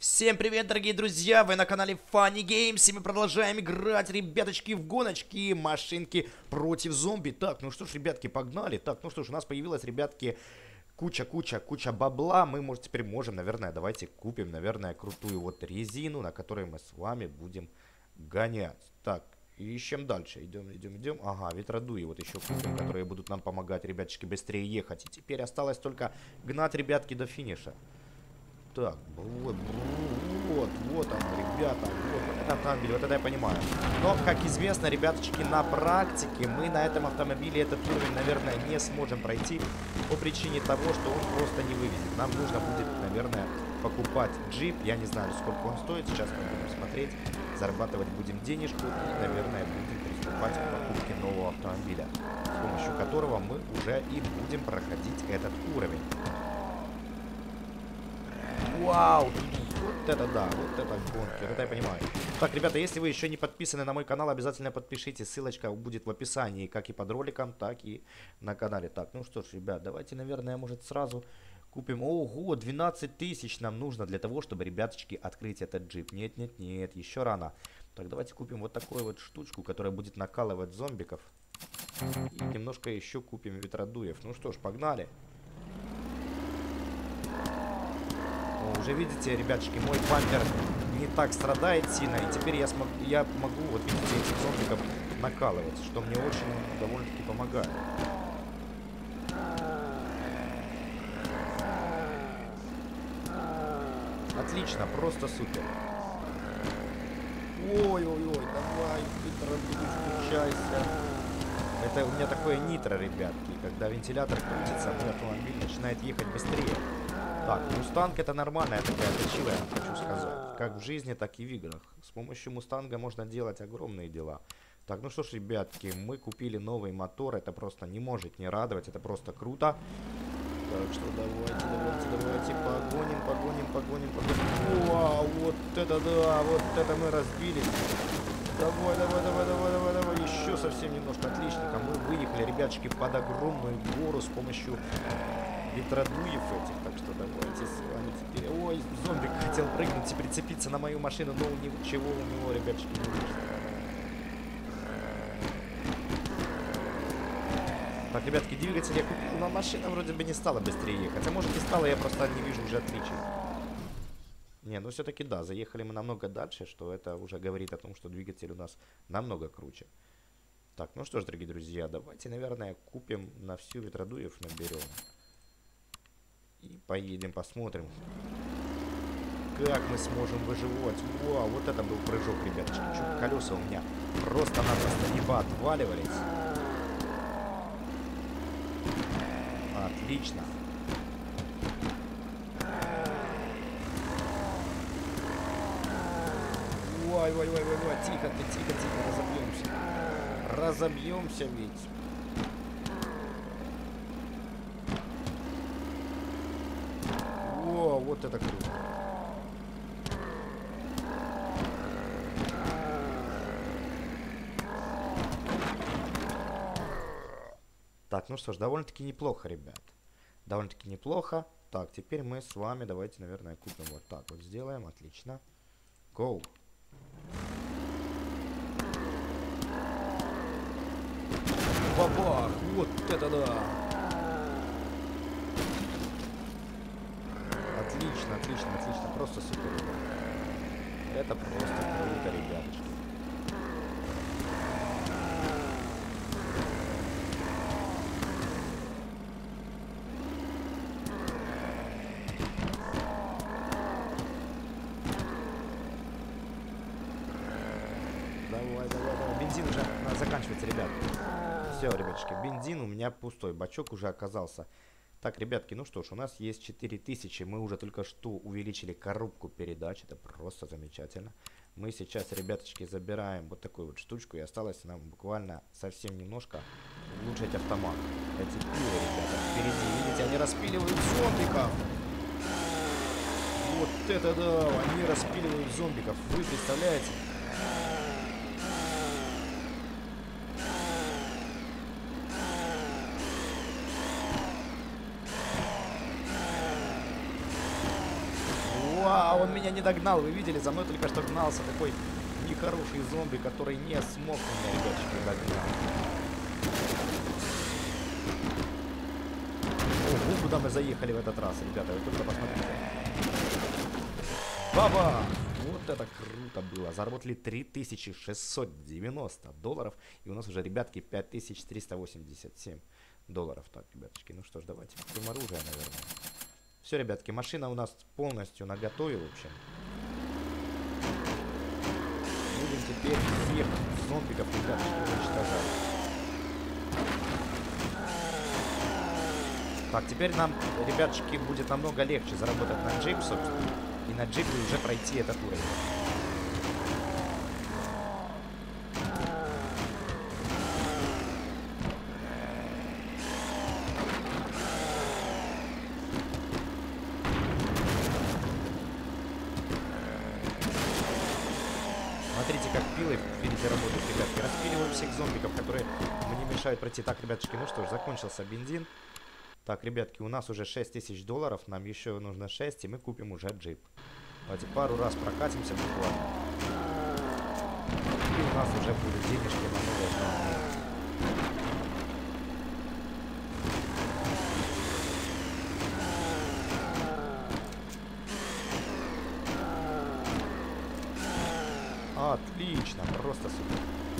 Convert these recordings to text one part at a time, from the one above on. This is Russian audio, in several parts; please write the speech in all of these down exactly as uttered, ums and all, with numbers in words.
Всем привет, дорогие друзья! Вы на канале Funny Games, и мы продолжаем играть, ребяточки, в гоночки, машинки против зомби. Так, ну что ж, ребятки, погнали. Так, ну что ж, у нас появилась, ребятки, куча-куча-куча бабла. Мы, может, теперь можем, наверное, давайте купим, наверное, крутую вот резину, на которой мы с вами будем гонять. Так, и ищем дальше. Идем, идем, идем. Ага, ветродуи вот еще купим, которые будут нам помогать, ребяточки, быстрее ехать. И теперь осталось только гнать, ребятки, до финиша. Так, вот, вот, вот он, ребята, вот, вот этот автомобиль, вот это я понимаю. Но, как известно, ребяточки, на практике мы на этом автомобиле этот уровень, наверное, не сможем пройти по причине того, что он просто не вывезет. Нам нужно будет, наверное, покупать джип, я не знаю, сколько он стоит, сейчас мы будем смотреть, зарабатывать будем денежку и, наверное, будем приступать к покупке нового автомобиля, с помощью которого мы уже и будем проходить этот уровень. Вау! Вот это да, вот это гонки, это я понимаю. Так, ребята, если вы еще не подписаны на мой канал, обязательно подпишитесь. Ссылочка будет в описании, как и под роликом, так и на канале. Так, ну что ж, ребят, давайте, наверное, может сразу купим... Ого, двенадцать тысяч нам нужно для того, чтобы, ребяточки, открыть этот джип. Нет, нет, нет, еще рано. Так, давайте купим вот такую вот штучку, которая будет накалывать зомбиков. И немножко еще купим ветродуев. Ну что ж, погнали. Уже видите, ребятушки, мой бампер не так страдает сильно, и теперь я, смог, я могу, вот видите, этих зомбиков накалывать, что мне очень довольно-таки помогает. Отлично, просто супер. Ой-ой-ой, давай, ветродуй, включайся. Это у меня такое нитро, ребятки, когда вентилятор крутится, мой автомобиль начинает ехать быстрее. Так, мустанг это нормальная такая точила, я хочу сказать. Как в жизни, так и в играх. С помощью мустанга можно делать огромные дела. Так, ну что ж, ребятки, мы купили новый мотор. Это просто не может не радовать, это просто круто. Так что давайте, давайте, давайте, погоним, погоним, погоним, погоним. Вау, вот это да, вот это мы разбились. Давай, давай, давай, давай, давай, давай, еще совсем немножко, отлично. Мы выехали, ребяточки, под огромную гору с помощью... ветродуев этих, так что давайте с вами теперь... Ой, зомбик хотел прыгнуть и прицепиться на мою машину, но ничего у него, ребяточки, не вышло. Так, ребятки, двигатель я купил, но машина вроде бы не стала быстрее ехать. Хотя, может, и стала, я просто не вижу уже отличий. Не, ну все-таки да, заехали мы намного дальше, что это уже говорит о том, что двигатель у нас намного круче. Так, ну что ж, дорогие друзья, давайте, наверное, купим на всю ветродуев, наберем. И поедем, посмотрим, как мы сможем выживать. Вау, вот это был прыжок, ребяточки. Чуть колеса у меня просто-напросто не поотваливались. Отлично. Ой, ой, ой, ой, ой, тихо ты, тихо, тихо, разобьемся. Разобьемся ведь. О, вот это круто. Так, ну что ж, довольно-таки неплохо, ребят. Довольно-таки неплохо. Так, теперь мы с вами, давайте, наверное, купим вот так вот. Сделаем, отлично. Go. Бабах, вот это да. Отлично, отлично, отлично. Просто супер. Это просто круто, ребяточки. Давай, давай, давай. Бензин уже заканчивается, ребят. Все, ребяточки, бензин у меня пустой. Бачок уже оказался. Так, ребятки, ну что ж, у нас есть четыре тысячи, мы уже только что увеличили коробку передач, это просто замечательно. Мы сейчас, ребяточки, забираем вот такую вот штучку, и осталось нам буквально совсем немножко улучшить автомат. Эти пилы, ребята, впереди, видите, они распиливают зомбиков. Вот это да, они распиливают зомбиков, вы представляете? Вау, он меня не догнал. Вы видели, за мной только что гнался такой нехороший зомби, который не смог меня, ребяточки, догнать. Ого, куда мы заехали в этот раз, ребята, вы только посмотрите. Баба! Вот это круто было. Заработали три тысячи шестьсот девяносто долларов. И у нас уже, ребятки, пять тысяч триста восемьдесят семь долларов. Так, ребяточки, ну что ж, давайте купим оружие, наверное. Все, ребятки, машина у нас полностью наготове, в общем. Будем теперь всех зомбиков, ребяточки, уничтожать. Так, теперь нам, ребяточки, будет намного легче заработать на джип, собственно. И на джипе уже пройти этот уровень. Смотрите, как пилы впереди работают, ребятки. Распиливаем всех зомбиков, которые мне мешают пройти. Так, ребяточки, ну что ж, закончился бензин. Так, ребятки, у нас уже шесть тысяч долларов, нам еще нужно шесть, и мы купим уже джип. Давайте пару раз прокатимся буквально. И у нас уже будут денежки на новое здание. Отлично, просто супер.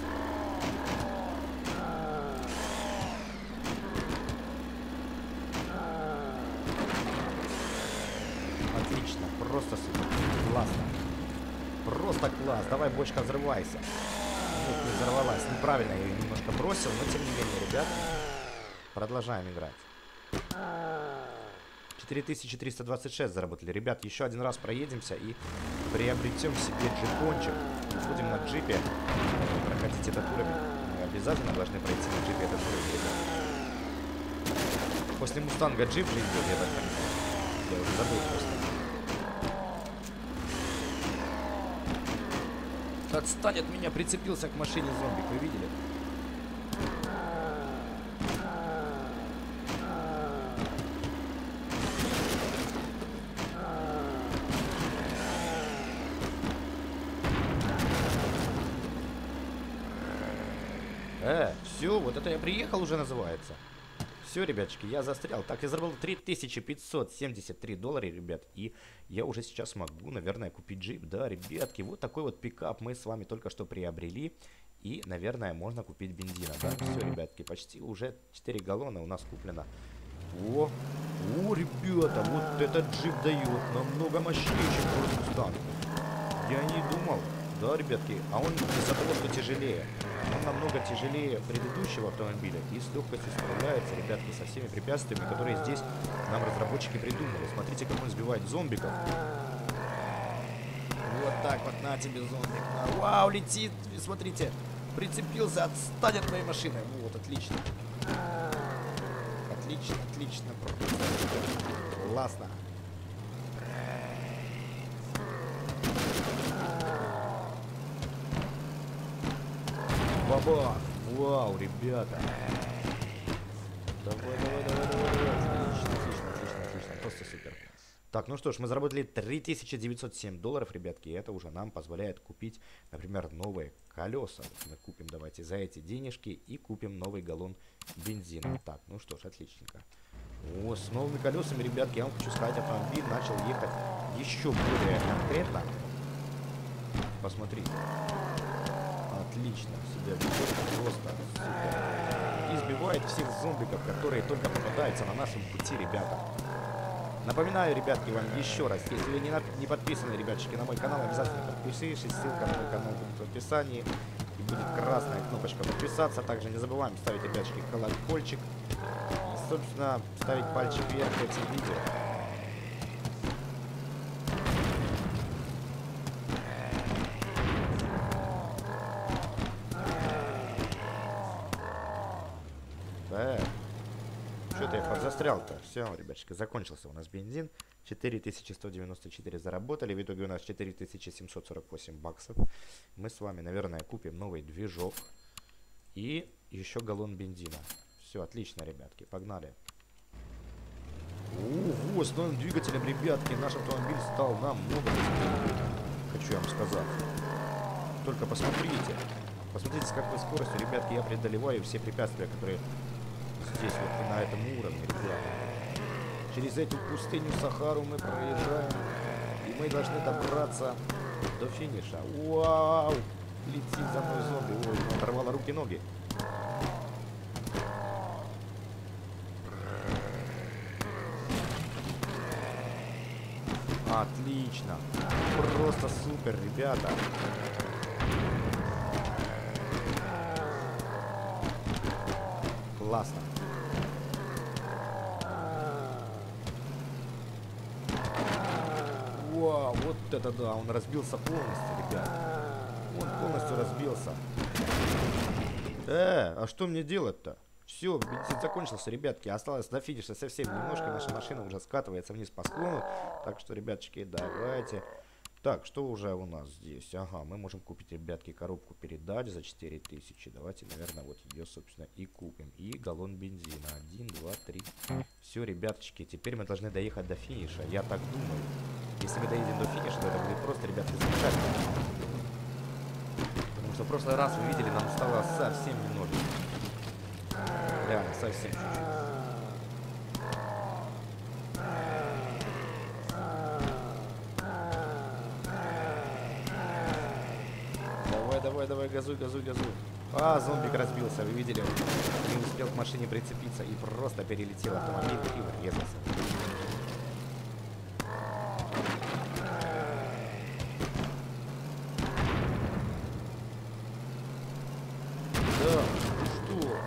Отлично, просто супер. Классно. Просто класс. Давай, бочка, взрывайся. Нет, не взорвалась. Неправильно я ее немножко бросил, но тем не менее, ребят, продолжаем играть. четыре тысячи триста двадцать шесть заработали. Ребят, еще один раз проедемся и приобретем себе джипончик. Будем на джипе проходить этот уровень. Мы обязательно должны пройти на джипе этот уровень, ребят. После Мустанга джип же идет, я так понимаю. Я уже забыл просто. Отстань от меня, прицепился к машине зомбик, вы видели? Э, все, вот это я приехал уже называется. Все, ребяточки, я застрял. Так, я заработал три тысячи пятьсот семьдесят три доллара, ребят. И я уже сейчас могу, наверное, купить джип. Да, ребятки, вот такой вот пикап мы с вами только что приобрели. И, наверное, можно купить бензина. Да, все, ребятки, почти уже четыре галлона у нас куплено. О, о, ребята, вот этот джип дает намного мощнее, чем Ford Mustang. Я не думал. Да, ребятки, а он из-за того, что тяжелее. Он намного тяжелее предыдущего автомобиля и с легкостью справляется, ребятки, со всеми препятствиями, которые здесь нам разработчики придумали. Смотрите, как он сбивает зомбиков. Вот так вот, на тебе зомбик. На. Вау, летит, смотрите, прицепился, отстань от моей машины. Вот, отлично. Отлично, отлично. Классно. Баба! Вау, ребята! Давай, давай, давай, давай, давай. Отлично, отлично, отлично, отлично. Просто супер. Так, ну что ж, мы заработали три тысячи девятьсот семь долларов, ребятки. И это уже нам позволяет купить, например, новые колеса. Мы купим, давайте, за эти денежки и купим новый галлон бензина. Так, ну что ж, отличненько. О, с новыми колесами, ребятки, я вам хочу сказать, автомобиль начал ехать еще более конкретно. Посмотрите. Отлично, себя ведет просто супер. И сбивает всех зомбиков, которые только попадаются на нашем пути, ребята. Напоминаю, ребятки, вам еще раз, если вы не, на, не подписаны, ребяточки, на мой канал, обязательно подпишитесь, ссылка на мой канал будет в описании. И будет красная кнопочка подписаться. Также не забываем ставить, ребяточки, колокольчик. И, собственно, ставить пальчик вверх этим видео. Что-то я подзастрял-то. Все, ребятушки, закончился у нас бензин. четыре тысячи сто девяносто четыре заработали. В итоге у нас четыре тысячи семьсот сорок восемь баксов. Мы с вами, наверное, купим новый движок. И еще галлон бензина. Все, отлично, ребятки, погнали. Ого, с новым двигателем, ребятки, наш автомобиль стал намного быстрее. Хочу я вам сказать. Только посмотрите. Посмотрите, с какой скоростью, ребятки, я преодолеваю все препятствия, которые здесь вот на этом уровне, ребята. Через эту пустыню Сахару мы проезжаем. И мы должны добраться до финиша. Вау! Летит за мной зомби. Ой, оторвало руки и ноги. Отлично. Просто супер, ребята. Классно. Вау, вот это да, он разбился полностью, ребят. Он полностью разбился. Э, а что мне делать-то? Все, бензин закончился, ребятки. Осталось до финиша совсем немножко. Наша машина уже скатывается вниз по склону. Так что, ребяточки, давайте. Так, что уже у нас здесь? Ага, мы можем купить, ребятки, коробку передач за четыре тысячи. Давайте, наверное, вот ее, собственно, и купим. И галлон бензина. Один, два, три. Все, ребяточки, теперь мы должны доехать до финиша. Я так думаю. Если мы доедем до финиша, то это будет просто, ребятки, замечательно. Потому что в прошлый раз, вы видели, нам стало совсем немножечко. Реально, совсем чуть-чуть. Давай, давай, давай, газуй, газуй, газуй. А, зомбик разбился, вы видели? Он не успел к машине прицепиться и просто перелетел автомобиль и врезался. Да, что?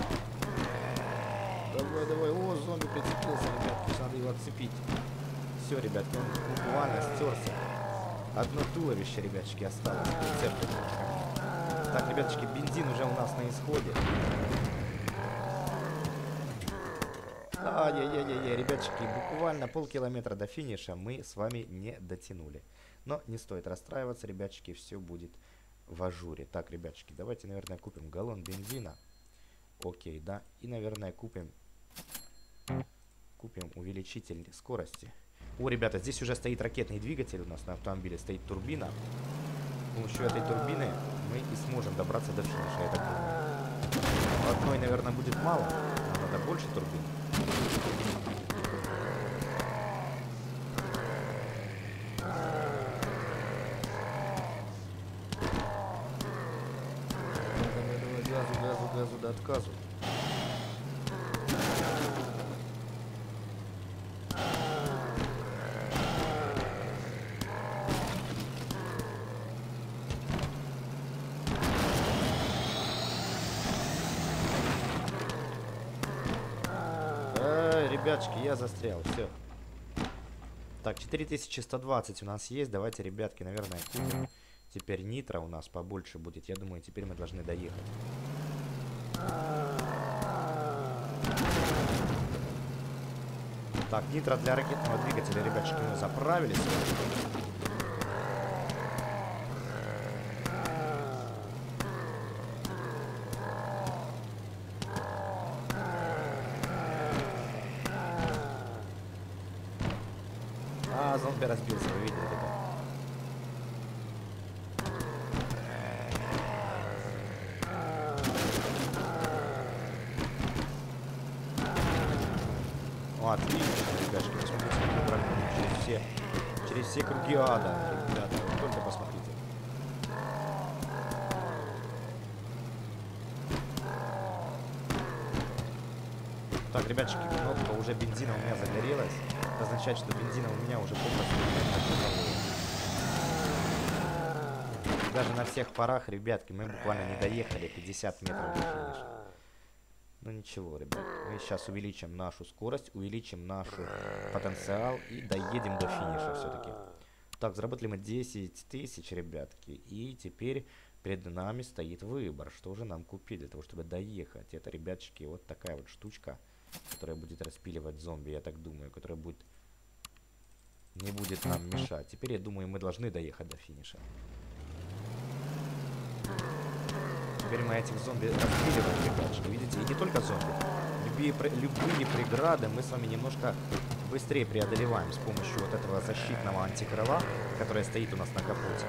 Давай, давай. О, зомби прицепился, ребятки. Надо его отцепить. Все, ребятки, он буквально стерся. Одно туловище, ребяточки, осталось. Так, ребяточки, бензин уже у нас на исходе. Ай-яй-яй-яй, ребяточки, буквально полкилометра до финиша мы с вами не дотянули. Но не стоит расстраиваться, ребяточки, все будет в ажуре. Так, ребяточки, давайте, наверное, купим галлон бензина. Окей, да. И, наверное, купим... Купим увеличитель скорости. О, ребята, здесь уже стоит ракетный двигатель у нас на автомобиле, стоит турбина. С помощью этой турбины мы и сможем добраться до финиша, я так думаю. Одной, наверное, будет мало, нам надо больше турбин. Давай, давай, газу, газу, газу, до отказу. Ребятушки, я застрял, все. Так, четыре тысячи сто двадцать у нас есть. Давайте, ребятки, наверное, купим. Теперь нитро у нас побольше будет. Я думаю, теперь мы должны доехать. Так, нитро для ракетного двигателя, ребятушки, мы заправились. А, зомби разбился, вы видели, ребят? О, отлично, ребятушки, посмотрите, как мы прыгнули через все, через все круги ада, ребята, вы только посмотрите. Так, ребятушки, кнопка уже бензина у меня загорелась. Это означает, что бензина у меня уже попросту нет. Даже на всех парах, ребятки, мы буквально не доехали пятьдесят метров до финиша. Ну ничего, ребят, мы сейчас увеличим нашу скорость, увеличим наш потенциал и доедем до финиша все-таки. Так, заработали мы десять тысяч, ребятки, и теперь перед нами стоит выбор, что же нам купить для того, чтобы доехать. Это, ребятчики, вот такая вот штучка, которая будет распиливать зомби, я так думаю, которая будет не будет нам мешать. Теперь, я думаю, мы должны доехать до финиша. Теперь мы этих зомби распиливаем, ребятушки, видите, и не только зомби. Любые, любые преграды мы с вами немножко быстрее преодолеваем с помощью вот этого защитного антикрыла, которое стоит у нас на капоте.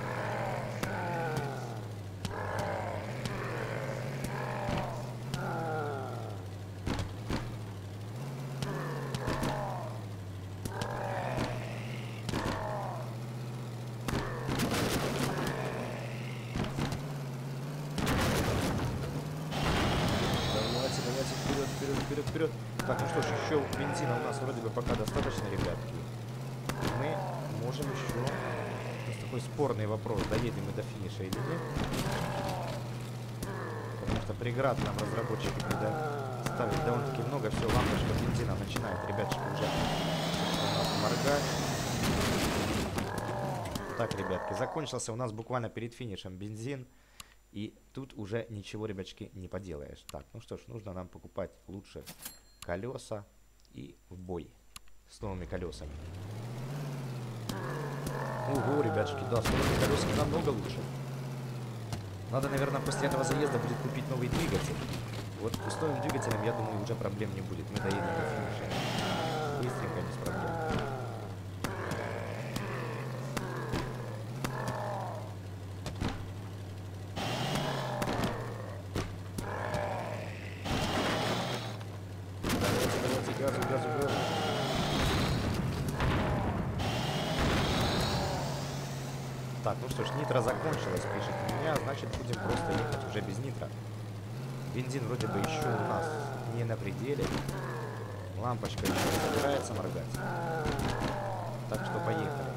Вперед, вперед, вперед, вперед. Так, ну что ж, еще бензина у нас вроде бы пока достаточно, ребятки. Мы можем еще... У нас такой спорный вопрос, доедем мы до финиша или нет. Потому что преград нам разработчики предоставили довольно-таки много. Все, лампочка бензина начинает, ребятушки, уже у нас моргать. Так, ребятки, закончился у нас буквально перед финишем бензин. И тут уже ничего, ребячки, не поделаешь. Так, ну что ж, нужно нам покупать лучше колеса и в бой с новыми колесами. Ого, ребятушки, да, с новыми колесами намного лучше. Надо, наверное, после этого заезда будет купить новый двигатель. Вот с новым двигателем, я думаю, уже проблем не будет. Мы доедем до финиша быстренько, без проблем. Газу, газу, газу. Так, ну что ж, нитро закончилось, пишет у меня, значит будем просто ехать уже без нитро. Бензин вроде бы еще у нас не на пределе. Лампочка еще не собирается моргать. Так что поехали.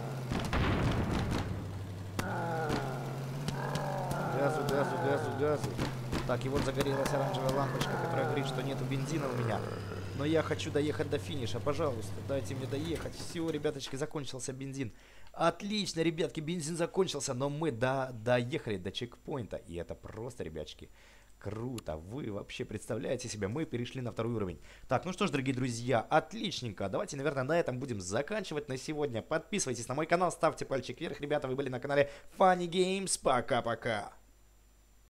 Газу, газу, газу, газу. Так, и вот загорелась оранжевая лампочка, которая говорит, что нету бензина у меня. Но я хочу доехать до финиша, пожалуйста, дайте мне доехать. Все, ребяточки, закончился бензин. Отлично, ребятки, бензин закончился, но мы до, доехали до чекпоинта. И это просто, ребяточки, круто. Вы вообще представляете себе, мы перешли на второй уровень. Так, ну что ж, дорогие друзья, отличненько. Давайте, наверное, на этом будем заканчивать на сегодня. Подписывайтесь на мой канал, ставьте пальчик вверх, ребята, вы были на канале Funny Games. Пока-пока.